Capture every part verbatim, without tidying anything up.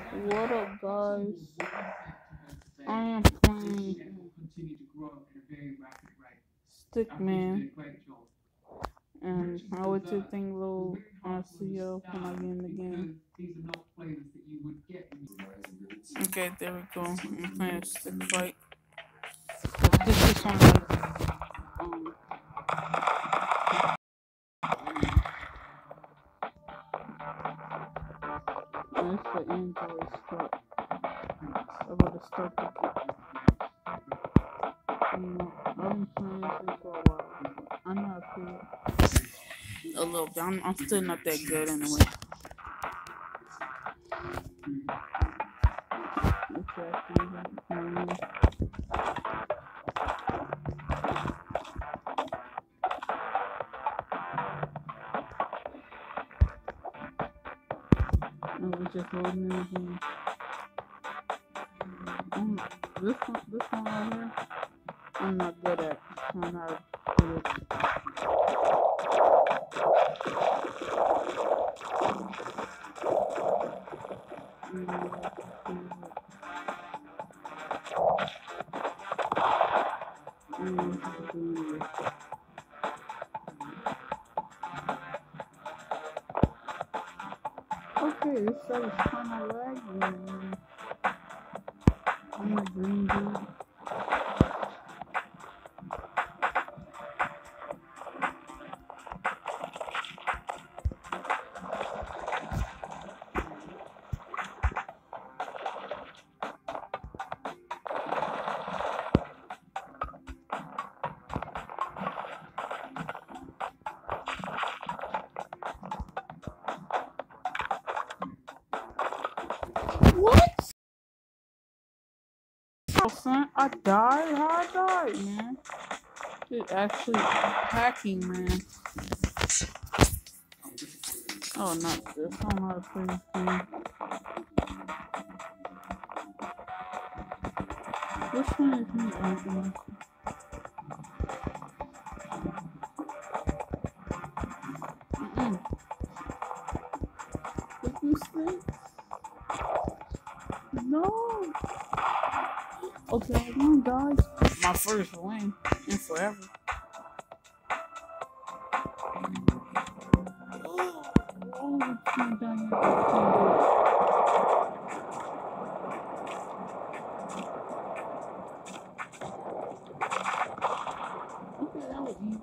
What up, guys? I am playing Stickman, and I would to think low. I'll see you when I get in the game. Okay, there we go. I'm playing Stick Fight. This is on like, um, no, it's for Android stuff. I gotta start the game. You know, I've been playing this for a while. I'm not good. A little bit. I'm, I'm still not that good anyway. Exactly. Um, I was just holding everything. Um, this one, this one right here, I'm not good at. I'm not good. Okay, this set is kind of laggy. I'm a green dude. What? Oh, son, I died? How I died, man? It's actually hacking, man. Oh, not this. I don't know how to play this game. Which one is me opening? Mm-mm. Did you see? No. Okay, I won, guys. My first win in forever. Oh, we can't done it. We can't do it. Okay, that was easy.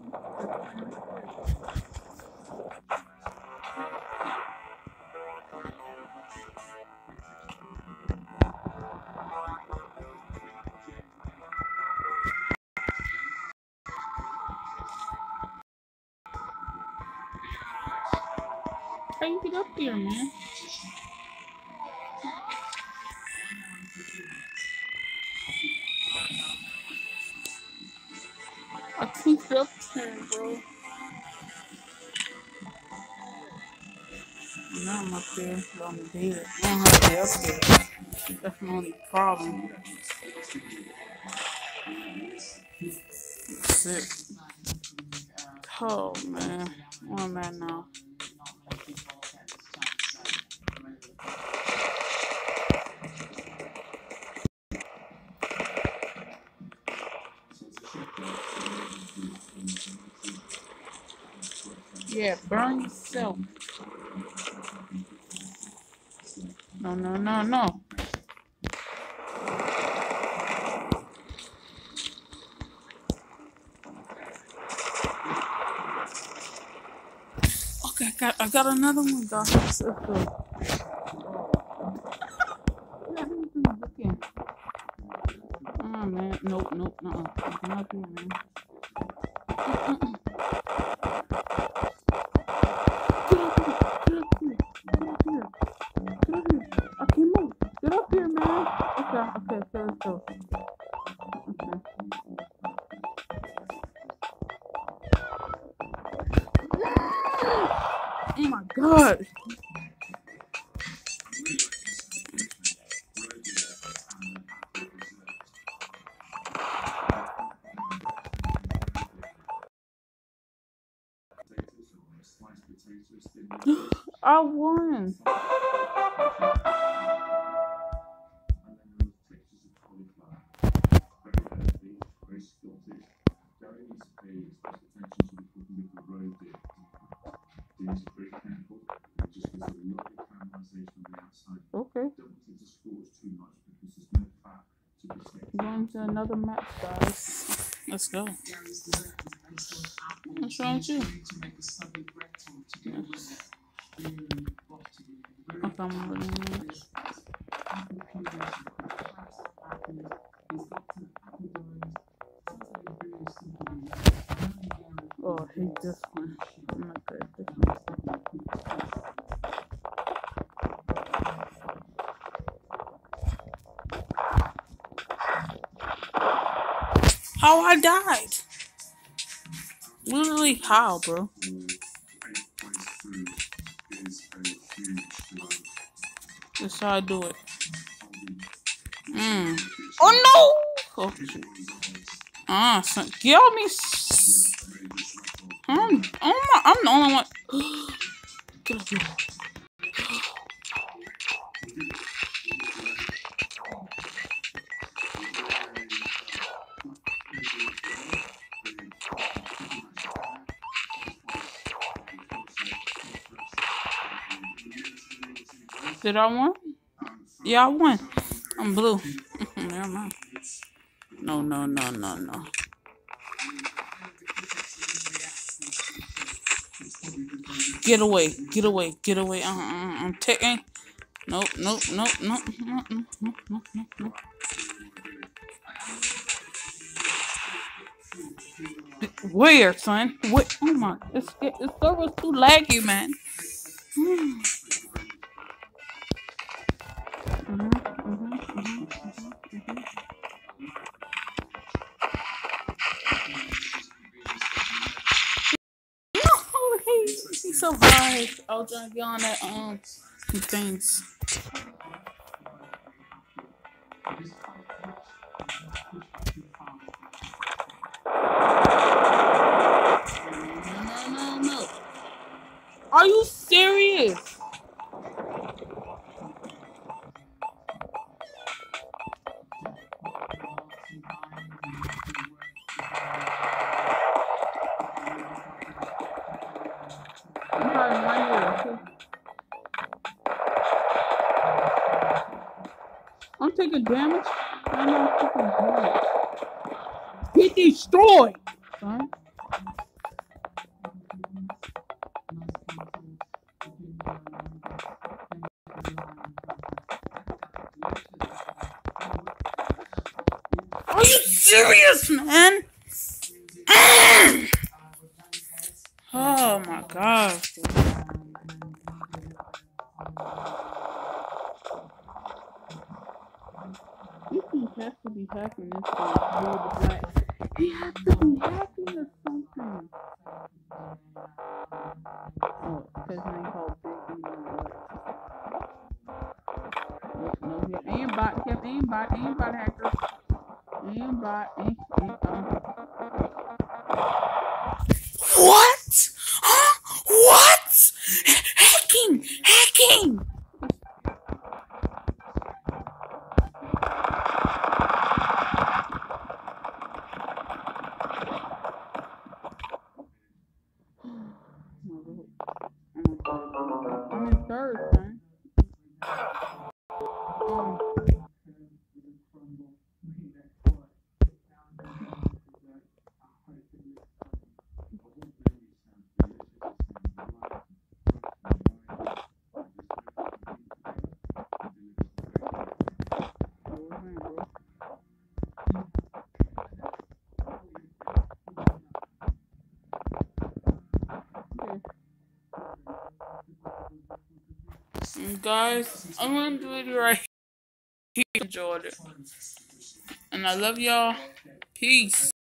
How you get up there, man? I can't get up there, bro. Now I'm up there, but I'm dead. I don't have to get up there. That's my only problem. Sick. Oh, man. Where am I at now? Yeah, burn yourself. No, no, no, no. Okay, I got, I got another one, guys. Let's go. Yeah, who's looking? Oh, man. Nope, nope, no. I'm not here, man. Mm-mm. Get up here, man. Okay, okay, okay, let's go. Okay. Oh my god. I won. Okay. Going to another match, guys. Let's go. What's wrong with you? Okay, I'm running. Oh, I hate this one. I'm not good at this one. How I died? Literally, how, bro? That's how I do it. Mm. Oh no! Oh, ah, son, get on me. I'm, oh my, I'm the only one. Get up here. Did I win? Yeah, I won. I'm blue. Never mind. No, no, no, no, no. Get away, get away, get away. Uh, uh, I'm taking. Nope, nope, nope, nope, nope, nope, nope, nope, nope. Where, son? What? Oh my! This this server's too laggy, man. Mm-hmm, mm-hmm, mm-hmm, mm-hmm, mm-hmm. No, he's, he's so high. I was trying to get on that um things. No, no, no. Are you serious? I'm taking damage. I'm not taking damage. Get destroyed, son. Are you serious, man? Oh my gosh. He has to be hacking this thing. He has to be hacking or something. Oh, his name called Big Nope, no, he ain't bot, kept ain't bot, ain't bot hacker. Ain't bot, ain't, ain't, um. What? Huh? What? Hacking! Hacking! I'm in third, man. Um, guys, I'm gonna do it right here. Enjoyed it. And I love y'all. Peace.